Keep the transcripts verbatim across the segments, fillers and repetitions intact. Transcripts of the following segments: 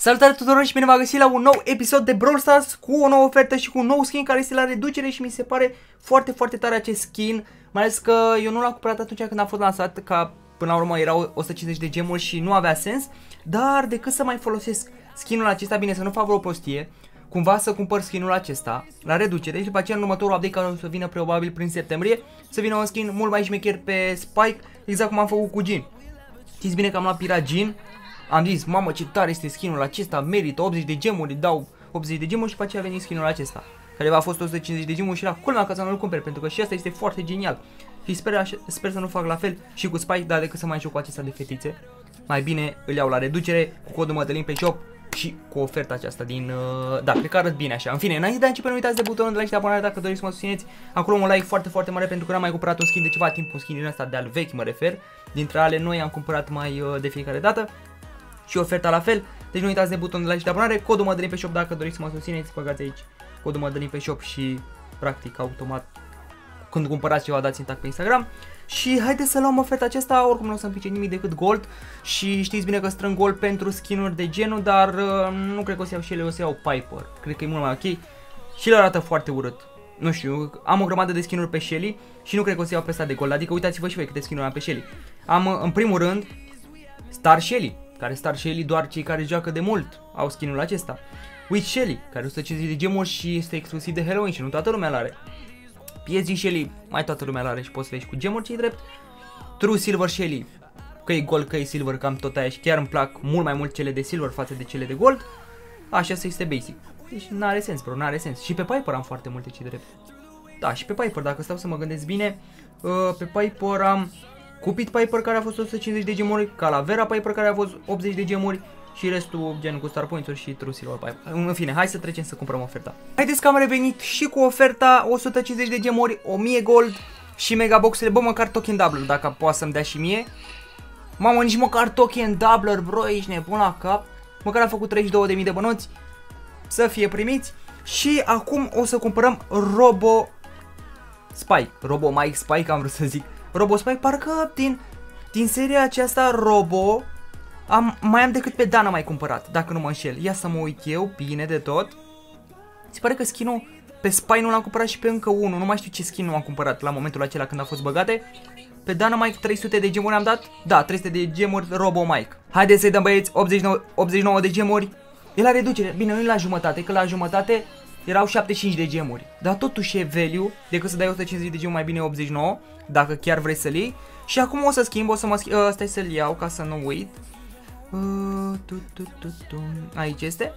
Salutare tuturor și bine v-am găsit la un nou episod de Brawl Stars cu o nouă ofertă și cu un nou skin care este la reducere și mi se pare foarte, foarte tare acest skin. Mai ales că eu nu l-am cumpărat atunci când a fost lansat, ca până la urmă erau o sută cincizeci de gemuri și nu avea sens. Dar decât să mai folosesc skinul acesta, bine să nu fac vreo prostie, cumva să cumpăr skinul acesta la reducere și după aceea în următorul update care o să vină probabil prin septembrie, să vină un skin mult mai șmecher pe Spike, exact cum am făcut cu Jhin. Știți bine că am luat Pirat Jhin. Am zis, mamă ce tare este skinul acesta, merită optzeci de gemuri, dau optzeci de gemuri și după aceea a venit skinul acesta, care a fost o sută cincizeci de gemuri și era culmea ca să nu-l cumperi, pentru că și asta este foarte genial. Și sper, sper să nu fac la fel și cu Spike, dar decât să mai joc cu acesta de fetițe, mai bine îl iau la reducere cu codul Mădălin pe shop și cu oferta aceasta din... Uh, da, cred că arăt bine așa. În fine, înainte de a începe, nu uitați de butonul de like și de abonare dacă doriți să mă susțineți. Acolo un like foarte, foarte mare pentru că n-am mai cumpărat un skin de ceva timp, un skin din ăsta de al vechi mă refer. Dintre ale noi am cumpărat mai uh, de fiecare dată. Și oferta la fel, deci nu uitați de butonul de like și de abonare, codul Mădălin pe shop dacă doriți să mă susțineți, băgați aici codul Mădălin pe shop și practic automat când cumpărați ceva dați intact pe Instagram. Și haideți să luăm oferta aceasta, oricum nu o să-mi pice nimic decât gold și știți bine că strâng gold pentru skin-uri de genul, dar uh, nu cred că o să iau și ele, o să iau Piper, cred că e mult mai ok și le arată foarte urât. Nu știu, am o grămadă de skin-uri pe Shelly și nu cred că o să iau pe asta de gold, adică uitați-vă și voi câte skin-uri am pe Shelly. Am în primul rând Star Shelly, care Star Shelly doar cei care joacă de mult au skinul acesta. Witch Shelly, care o sută cincizeci de gemuri și este exclusiv de Halloween și nu toată lumea l-are. P S G Shelly, mai toată lumea l-are și poți să le iei cu gemuri, ce-i drept. True Silver Shelly, că e gold, că e silver, cam tot aia și chiar îmi plac mult mai mult cele de silver față de cele de gold. Așa să este basic. Deci n-are sens, bro, n-are sens. Și pe Piper am foarte multe, ce-i drept. Da, și pe Piper, dacă stau să mă gândesc bine, uh, pe Piper am Cupid Piper care a fost o sută cincizeci de gemuri, Calavera Piper care a fost optzeci de gemuri și restul gen cu Star Points-uri și True Silver Piper. În fine, hai să trecem să cumpărăm oferta. Haideți că am revenit și cu oferta o sută cincizeci de gemuri, o mie gold și megaboxele. Bă, măcar token doubler dacă poate să-mi dea și mie. Mamă, nici măcar token doubler, bro, ești nebun la cap. Măcar am făcut treizeci și două de mii de bănuți să fie primiți. Și acum o să cumpărăm Robo Spike, Robo Mike Spike am vrut să zic. Robo Spike, parcă din, din seria aceasta Robo am, mai am decât pe Dana mai cumpărat, dacă nu mă înșel. Ia să mă uit eu, bine de tot. Se pare că skin-ul pe Spike nu l-am cumpărat și pe încă unul, nu mai știu ce skin nu am cumpărat la momentul acela când a fost băgate. Pe Dana Mike trei sute de gemuri am dat? Da, trei sute de gemuri Robo Mike. Haideți să-i dăm băieți, optzeci și nouă de gemuri. E la reducere, bine, nu e la jumătate, că la jumătate erau șaptezeci și cinci de gemuri. Dar totuși e value, decât să dai o sută cincizeci de gemuri, mai bine optzeci și nouă, dacă chiar vrei să-l iei. Și acum o să schimb, o să mă schimb, uh, stai să-l iau ca să nu uit. Uh, tu, tu, tu, tu. Aici este.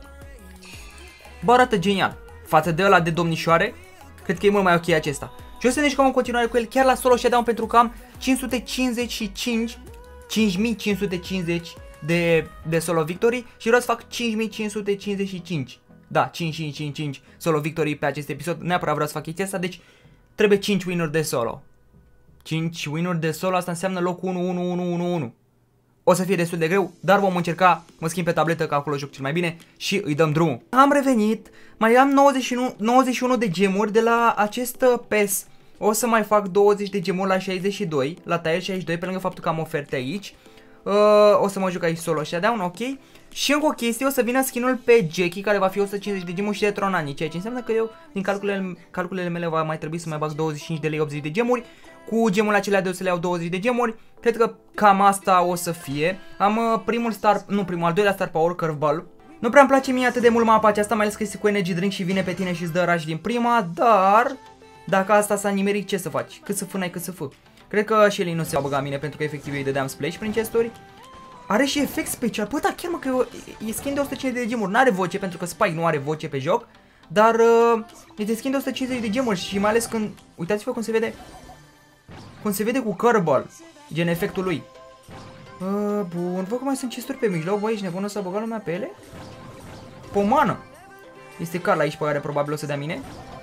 Bă, arată genial. Față de ăla de domnișoare, cred că e mult mai ok acesta. Și o să ne jucăm în continuare cu el chiar la solo showdown pentru că am cinci sute cincizeci și cinci, cinci mii cinci sute cincizeci de, de solo victory și vreau să fac cinci mii cinci sute cincizeci și cinci. Da, cinci cinci cinci cinci solo victory pe acest episod. Neapărat vreau să fac chestia asta, deci trebuie cinci win-uri de solo. cinci win-uri de solo, asta înseamnă locul unu unu unu unu unu. O să fie destul de greu, dar vom încerca. Mă schimb pe tabletă că acolo joc cel mai bine și îi dăm drumul. Am revenit, mai am nouăzeci și unu, nouăzeci și unu de gemuri de la acest P E S. O să mai fac douăzeci de gemuri la șaizeci și doi, la tier șaizeci și doi, pe lângă faptul că am oferte aici. Uh, o să mă joc aici solo showdown, ok. Și încă o chestie, o să vină skinul pe Jackie, care va fi o sută cincizeci de gemuri și de Tronani, ceea ce înseamnă că eu, din calculele, calculele mele, va mai trebui să mai bag douăzeci și cinci de lei, optzeci de gemuri. Cu gemurile acelea de o să le iau douăzeci de gemuri. Cred că cam asta o să fie. Am uh, primul star, nu primul, al doilea star power, curveball. Nu prea îmi place mie atât de mult mapa aceasta, mai ales că este cu energy drink și vine pe tine și îți dă rush din prima, dar dacă asta s-a nimerit, ce să faci? Cât să fă, n-ai cât să fă. Cred că Shelly nu se va băga mine pentru că efectiv eu îi dădeam splash prin chesturi. Are și efect special. Bă, da, chiar mă, că e skin de o sută cincizeci de gemuri. N-are voce pentru că Spike nu are voce pe joc. Dar uh, este skin de o sută cincizeci de gemuri și mai ales când... Uitați-vă cum se vede. Cum se vede cu curveball. Gen efectul lui. Uh, bun, văd că mai sunt chesturi pe mijloc. Bă, ești nebun, o să băga lumea pe ele? Pomană. Este Carl aici pe care probabil o să dea mine.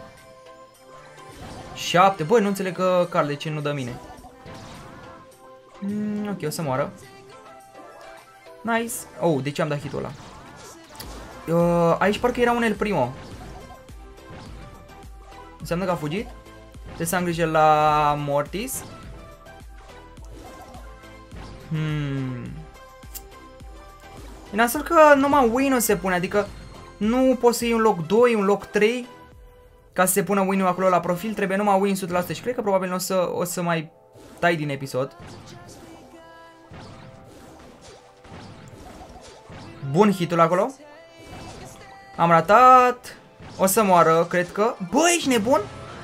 șapte. Băi, nu înțeleg că Carl de ce nu dă mine. Mm, ok, o să moară. Nice. Oh, de ce am dat hit-ul ăla? Uh, aici parcă era un El Primo. Înseamnă că a fugit? Trebuie să am grijă la Mortis. Hmm. E nasol că numai win-ul se pune, adică nu poți să iei un loc doi, un loc trei. Ca să se pună win-ul acolo la profil, trebuie numai win o sută la sută și cred că probabil o să, o să mai tai din episod. Bun hitul acolo. Am ratat. O să moară, cred că. Bă, ești nebun?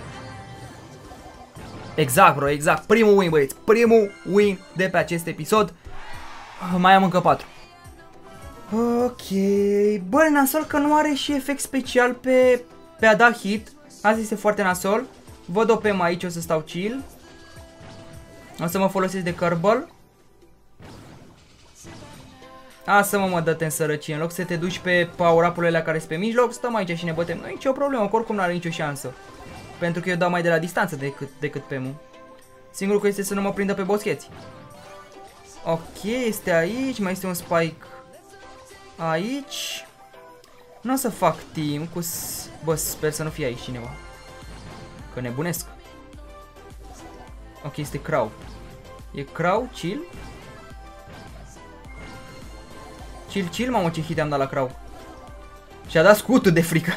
Exact, bro, exact. Primul win, băieți. Primul win de pe acest episod. Mai am încă patru. Ok. Bă, nasol că nu are și efect special pe, pe a da hit. Asta este foarte nasol. Văd o Pem aici, o să stau chill. O să mă folosesc de Kerbal. Asta mă, mă, dă-te în sărăcie. În loc să te duci pe power-up-urile alea care sunt pe mijloc, stăm aici și ne bătem. Nu e nicio problemă, că oricum nu are nicio șansă. Pentru că eu dau mai de la distanță decât, decât Pem-ul. Singurul că este să nu mă prindă pe boscheți. Ok, este aici, mai este un spike aici. Nu o să fac team cu... Bă, sper să nu fie aici cineva. Că nebunesc. Ok, este Crow. E Crow, chill. Chill, chill, mamă, ce hit am dat la Crow. Și-a dat scutul de frică.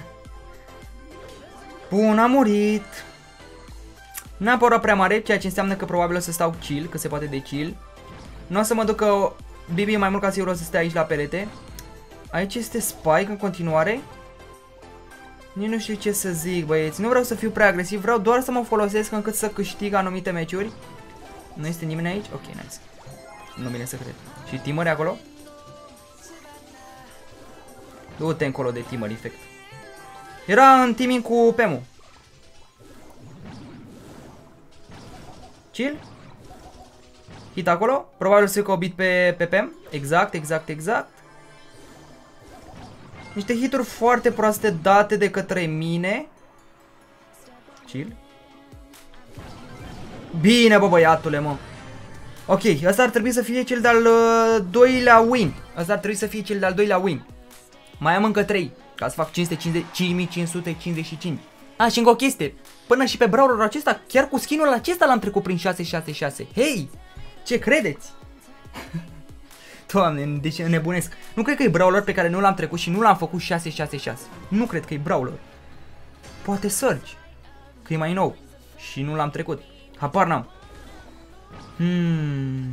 Bun, a murit. N-am power prea mare, ceea ce înseamnă că probabil o să stau chill, că se poate de chill. Nu o să mă duc că Bibi mai mult ca sigur o să stea aici la perete. Aici este Spike în continuare. Nici nu știu ce să zic, băieți. Nu vreau să fiu prea agresiv, vreau doar să mă folosesc încât să câștig anumite meciuri. Nu este nimeni aici? Ok, nice. Nu vine să cred. Și Timări acolo? Du-te încolo de Timări, efect. Era în teaming cu Pem-ul. Chill. Hit acolo. Probabil să-i cobit pe, pe Pem. Exact, exact, exact. Niște hituri foarte proaste date de către mine. Chill. Bine, bă, băiatule, mă. Ok, asta ar trebui să fie cel de-al uh, doilea win. Asta ar trebui să fie cel de-al doilea win. Mai am încă trei, ca să fac cinci mii cinci sute cincizeci și cinci. A, și încă o chestie. Până și pe brawlerul acesta, chiar cu skin-ul acesta l-am trecut prin șase șase șase. Hei! Ce credeți? Doamne, deci nebunesc. Nu cred că e brawler pe care nu l-am trecut și nu l-am făcut șase șase șase. Nu cred că e brawler. Poate Surge, că e mai nou și nu l-am trecut. Habar n-am. Hmm.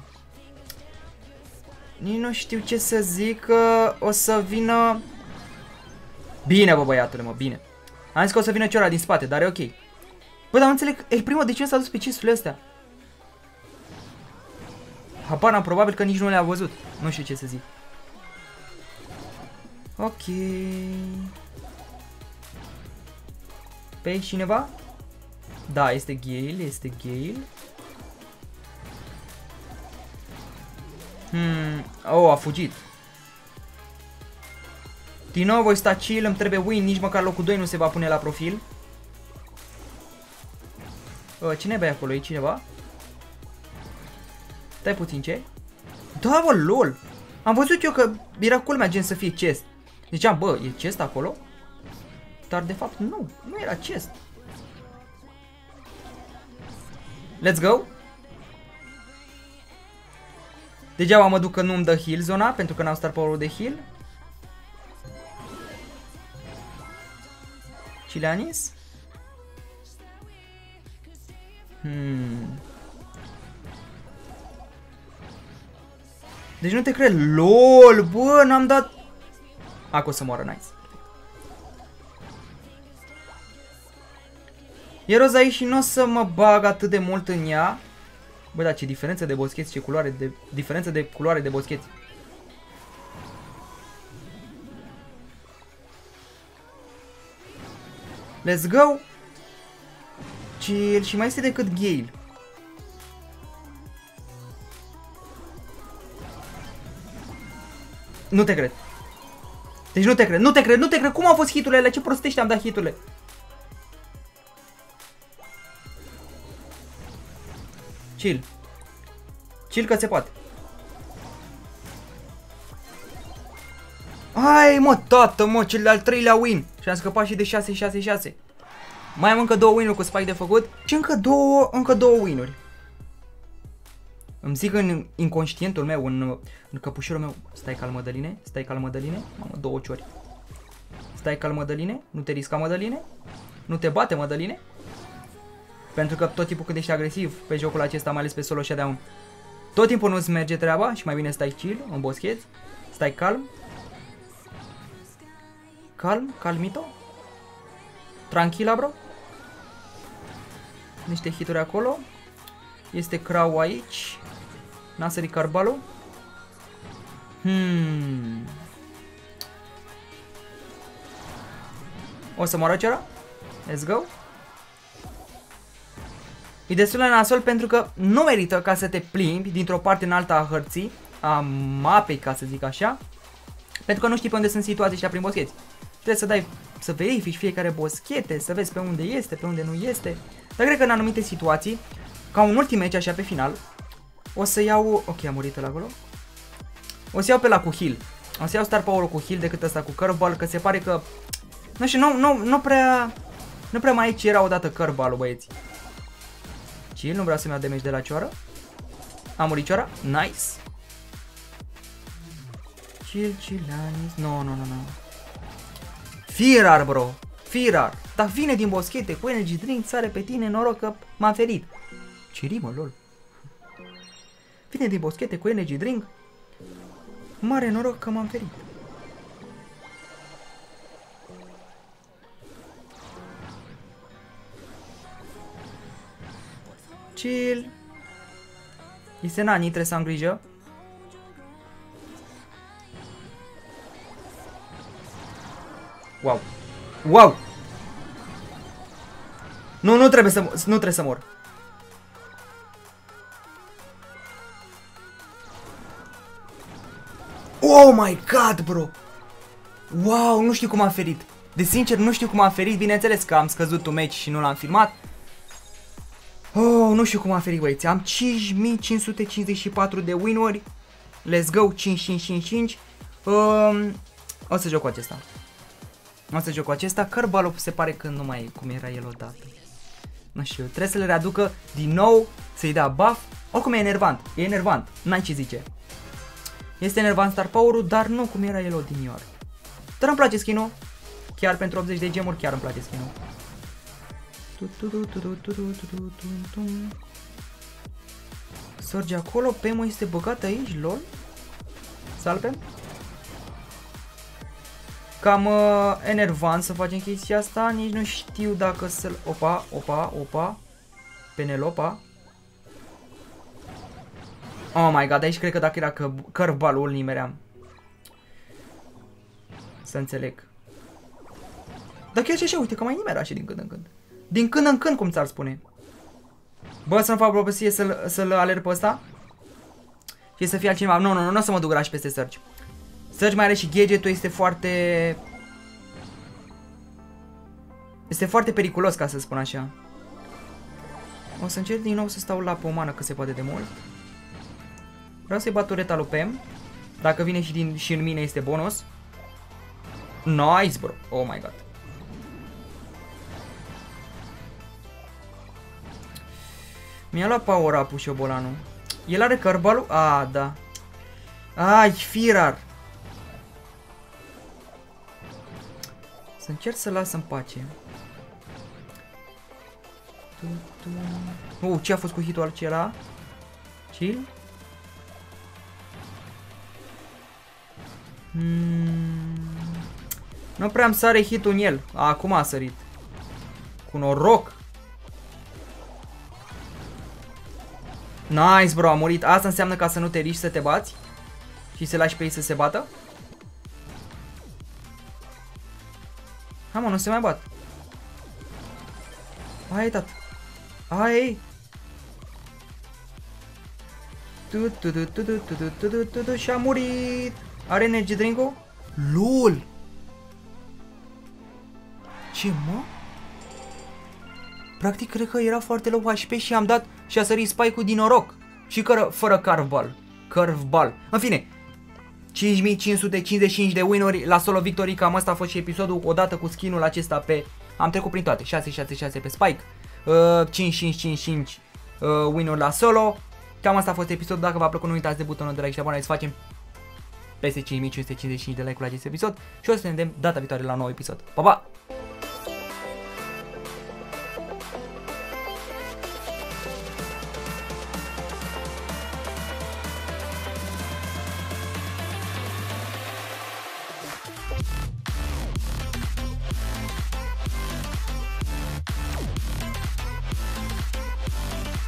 Nici nu știu ce să zic, că o să vină... Bine, bă, băiatule, mă, bine. Am zis că o să vină ciora din spate, dar e ok. Bă, dar nu înțeleg, El Primo de ce nu s-a dus pe cinsurile astea? Habar n-am, probabil că nici nu le-a văzut. Nu știu ce să zic. Ok. Pe aici cineva? Da, este Gale, este Gale. Hmm, oh, a fugit. Din nou voi sta chill, îmi trebuie win, nici măcar locul doi nu se va pune la profil. uh, Cine e acolo? E cineva? Stai puțin, ce? Da, bă, lol. Am văzut eu că era culmea gen să fie chest. Ziceam, bă, e chest acolo? Dar de fapt nu, nu era chest. Let's go. Degeaba mă duc că nu-mi dă heal zona, pentru că n-am star power-ul de heal. Chileanis? Hmm. Deci nu te cred. LOL, bă, n-am dat... Acum o să moară, nice. E roza aici și nu o să mă bag atât de mult în ea. Bă, da, ce diferență de boscheți, ce culoare de... Diferență de culoare de boscheți. Let's go. Chill. Și mai este decât Gale. Nu te cred. Deci nu te cred, nu te cred, nu te cred. Cum au fost hiturile alea? Ce prostești am dat hiturile? Chill. Chill că se poate. Hai, mă, tată, mă, cel de-al treilea win. Și am scăpat și de șase șase șase. Mai am încă două win-uri cu Spike de făcut. Și încă două, încă două win-uri. Îmi zic în inconștientul meu, în, în căpușorul meu. Stai calm, Mădăline, stai calm, Mădăline. Mamă, două ciori. Stai calm, Mădăline, nu te risca, Mădăline. Nu te bate, Mădăline. Pentru că tot timpul când ești agresiv pe jocul acesta, mai ales pe solo showdown, tot timpul nu-ți merge treaba și mai bine stai chill, în boscheți. Stai calm. Calm, calmito. Tranquila, bro. Niște hituri acolo. Este Crow aici. N-a sărit carbalul. Hmm. O să moară cera. Let's go. E destul de nasol pentru că nu merită ca să te plimbi dintr-o parte în alta a hărții, a mapei, ca să zic așa, pentru că nu știi pe unde sunt situații și prin boscheți. Trebuie să dai, să verifici fiecare boschete, să vezi pe unde este, pe unde nu este. Dar cred că în anumite situații, ca un ultim meci așa pe final, o să iau... Ok, a murit ăla acolo. O să iau pe la cu heal. O să iau Star Power-ul cu heal decât ăsta cu Curveball, că se pare că... Nu știu, nu, nu, nu prea... Nu prea mai aici era odată Curveball-ul, băieți. Chill, nu vreau să-mi iau damage de la cioară. A murit cioara? Nice. Chill, chill, nice. No, no, no, no. Firar, bro. Firar. Dar vine din boschete cu energy drink, sare pe tine, noroc că m-am ferit. Ce rimă, lol. Vine din boschete cu energy drink. Mare noroc că m-am ferit. Chill. Este Nani, trebuie să am grijă. Wow. Wow. Nu, nu trebuie să, nu trebuie să mor. Oh my god, bro. Wow, nu știu cum am ferit. De sincer, nu știu cum am ferit. Bineînțeles că am scăzut un match și nu l-am filmat. Oh, nu știu cum am ferit, băieți. Am cinci mii cinci sute cincizeci și patru de win-uri. Let's go, cinci cinci cinci cinci. Um, o să joc cu acesta. O să joc cu acesta. Curveball se pare că nu mai e cum era el odată. Nu știu, trebuie să le readucă din nou, să-i dea buff. Oricum e enervant, e enervant, n-ai ce zice. Este enervant Star Power-ul, dar nu cum era el odinioară. Dar îmi place skin-ul. Chiar pentru optzeci de gemuri, chiar îmi place skin-ul. Sorge acolo, Pemo este băgat aici, lol. Salve. Cam uh, enervant să facem chestia asta, nici nu știu dacă să-l... Opa, opa, opa. Penelopa. Oh my god, aici cred că dacă era Curveball-ul nimeream. Să înțeleg. Dar chiar și așa, uite că mai nimera și din când în când. Din când în când, cum ți-ar spune. Bă, să-mi fac propăsie să-l să-l alerg pe ăsta. Și să fie altcineva. Nu, nu, nu, nu o să mă duc raș peste Surge. Surge mai are și gadget-ul, este foarte... Este foarte periculos, ca să spun așa. O să încerc din nou să stau la pomană cât se poate de mult. Vreau să-i bat tureta lui Pem. Dacă vine și, din, și în mine este bonus. Nice, bro. Oh my god. Mi-a luat power up-ul șobolanul. El are Curveball-ul? Ah, da. Ai, Firar. Să încerc să las în pace. Uh, ce a fost cu hitul acela? Chill. Hmm. Nu prea am sare hitul în el. Acum a sărit. Cu noroc. Nice, bro, a murit. Asta înseamnă ca să nu te riști să te bați și să lași pe ei să se bată. Hai, mă, nu se mai bat. Hai, tat. Hai. Și a murit. Are energy drink-ul? LOL. Ce, mă? Practic, cred că era foarte low H P și am dat și a sărit spike-ul din noroc. Și cără, fără Curveball. Curveball. În fine, cinci mii cinci sute cincizeci și cinci de win-uri la solo victory. Cam asta a fost și episodul, odată cu skin-ul acesta pe... Am trecut prin toate. șase șase șase pe Spike. Uh, cinci cinci cinci cinci uh, win-uri la solo. cam asta a fost episodul. Dacă v-a plăcut, nu uitați de butonul de like și de abonare să facem peste cinci mii cinci sute cincizeci și cinci de like-uri la acest episod și o să ne vedem data viitoare la un nou episod. Pa, pa!